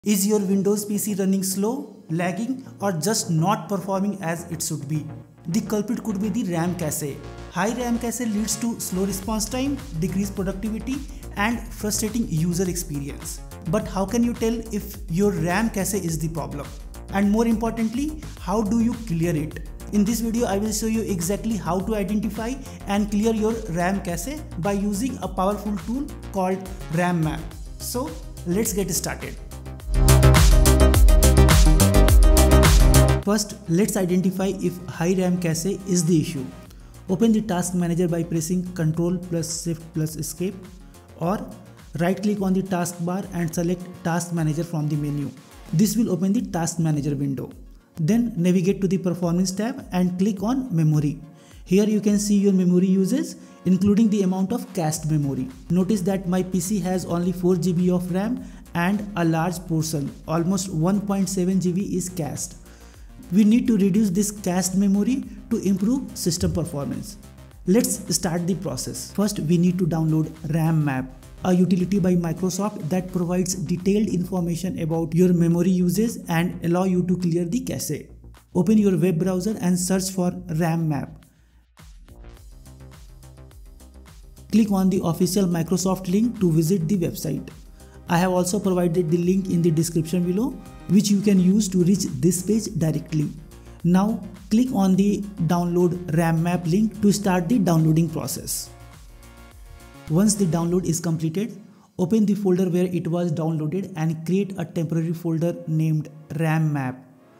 Is your Windows PC running slow, lagging, or just not performing as it should be? The culprit could be the RAM cache. High RAM cache leads to slow response time, decreased productivity, and frustrating user experience. But how can you tell if your RAM cache is the problem? And more importantly, how do you clear it? In this video, I will show you exactly how to identify and clear your RAM cache by using a powerful tool called RAM Map. So let's get started. First, let's identify if high RAM cache is the issue. Open the task manager by pressing Ctrl plus Shift plus Escape, or right click on the taskbar and select Task Manager from the menu. This will open the Task Manager window. Then navigate to the Performance tab and click on Memory. Here you can see your memory usage, including the amount of cached memory. Notice that my PC has only 4 GB of RAM and a large portion, almost 1.7 GB is cached. We need to reduce this cached memory to improve system performance. Let's start the process. First, we need to download RAM Map, a utility by Microsoft that provides detailed information about your memory usage and allow you to clear the cache. Open your web browser and search for RAM Map. Click on the official Microsoft link to visit the website. I have also provided the link in the description below, which you can use to reach this page directly. Now click on the download RAM Map link to start the downloading process. Once the download is completed, open the folder where it was downloaded and create a temporary folder named RAM Map.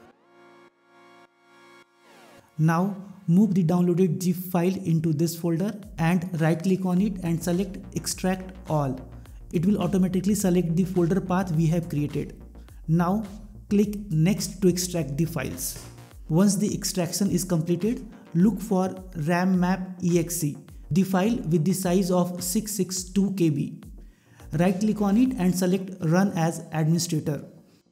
Now move the downloaded zip file into this folder and right click on it and select Extract All. It will automatically select the folder path we have created. Now click Next to extract the files. Once the extraction is completed, look for RAM Map exe, the file with the size of 662 KB. Right click on it and select Run as Administrator.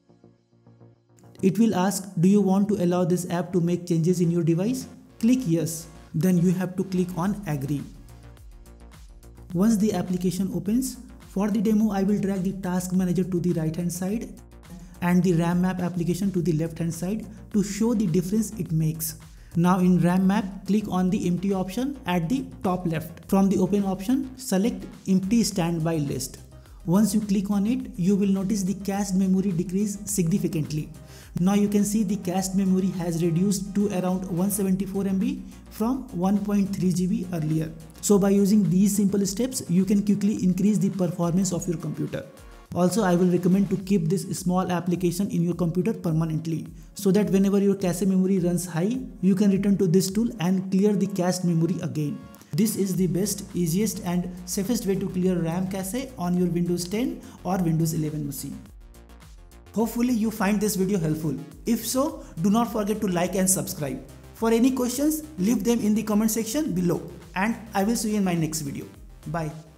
It will ask, do you want to allow this app to make changes in your device? Click Yes. Then you have to click on Agree. Once the application opens, for the demo, I will drag the Task Manager to the right hand side and the RAM Map application to the left hand side to show the difference it makes. Now in RAM Map, click on the Empty option at the top left. From the Open option, select Empty Standby List. Once you click on it, you will notice the cached memory decrease significantly. Now you can see the cached memory has reduced to around 174 MB from 1.3 GB earlier. So by using these simple steps, you can quickly increase the performance of your computer. Also, I will recommend to keep this small application in your computer permanently, so that whenever your cache memory runs high, you can return to this tool and clear the cached memory again. This is the best, easiest and safest way to clear RAM cache on your Windows 10 or Windows 11 machine. Hopefully you find this video helpful. If so, do not forget to like and subscribe. For any questions, leave them in the comment section below and I will see you in my next video. Bye.